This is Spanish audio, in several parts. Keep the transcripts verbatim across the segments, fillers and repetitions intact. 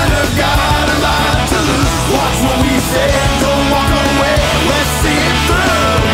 kinda got a lot to lose. Watch what we say, don't walk away, let's see it through.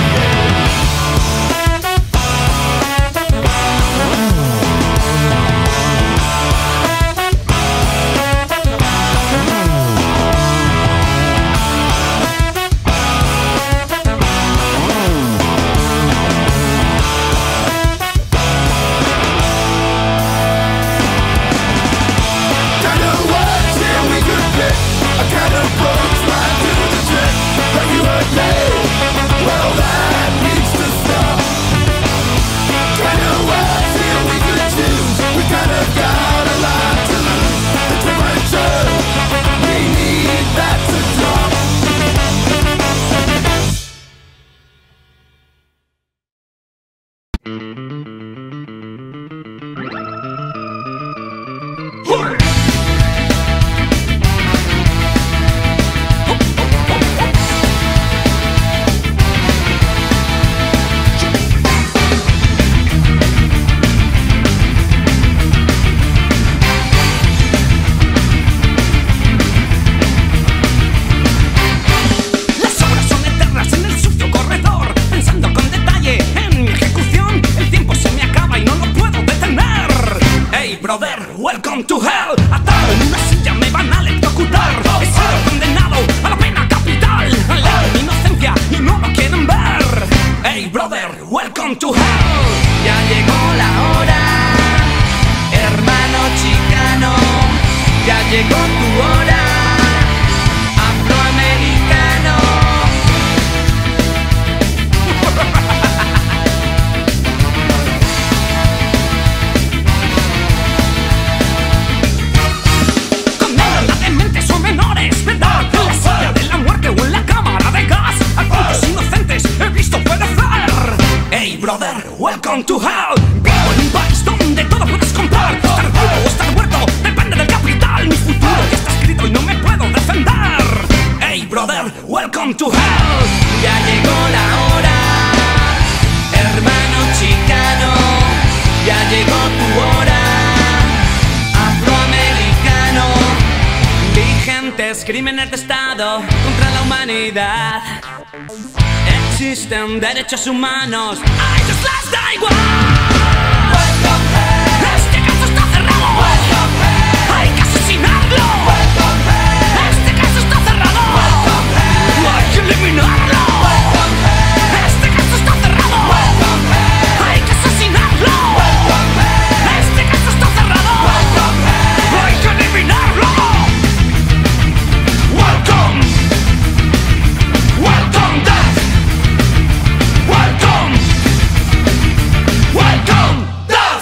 Brother, welcome to hell. Atado en una silla me van a electrocutar. He sido condenado a la pena capital. Leo mi inocencia y no lo quieren ver. Hey brother, welcome to hell. Ya llegó la hora, hermano chicano. Ya llegó tu hora, afroamericano. Brother, welcome to hell. Vivo en un país donde todo puedes comprar. Estar vivo o estar muerto depende del capital. Mi futuro ya está escrito y no me puedo defender. Hey brother, welcome to hell. Ya llegó la hora, hermano chicano. Ya llegó tu hora, afroamericano. Vigentes crímenes de Estado contra la humanidad. Existen derechos humanos, a ellos les da igual. Este caso está cerrado. Hay que asesinarlo. Este caso está cerrado. Hay que eliminarlo. Este caso está cerrado. Hay que asesinarlo. Este caso está cerrado. Hay que eliminarlo. Welcome. Welcome death. Welcome! Welcome, death!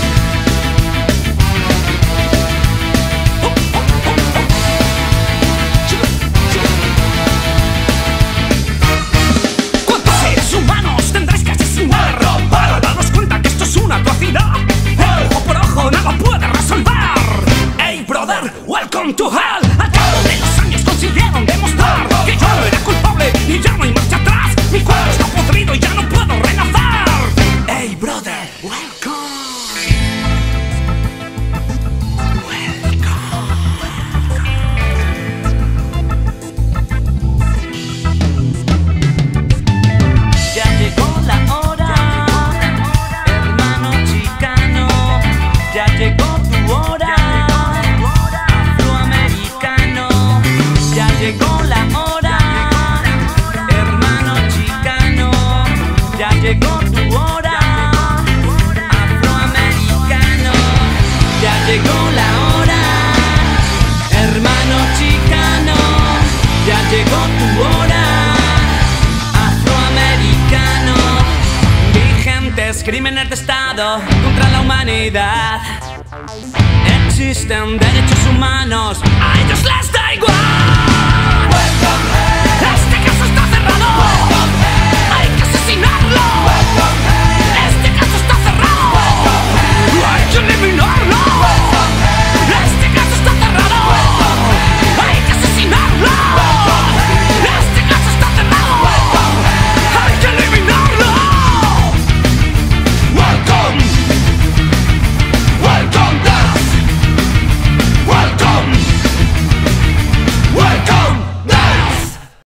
¿Cuántos seres humanos tendréis que asesinar para daros cuenta que esto es una atrocidad? Ojo por ojo nada puede resolver. Hey brother, welcome to hell. Al cabo de los años consiguieron demostrar que yo no era culpable y ya no hay marcha atrás. Mi cuerpo está podrido y ya no puedo renacer. Hey brother, welcome. Ya llegó la hora, hermano chicano. Ya llegó tu hora, afroamericano. Ya llegó la hora, hermano chicano. Ya llegó tu hora, afroamericano. Ya llegó la hora, hermano chicano. Ya llegó tu hora, afroamericano. Vigentes crímenes de Estado contra la humanidad. Existen derechos humanos, a ellos les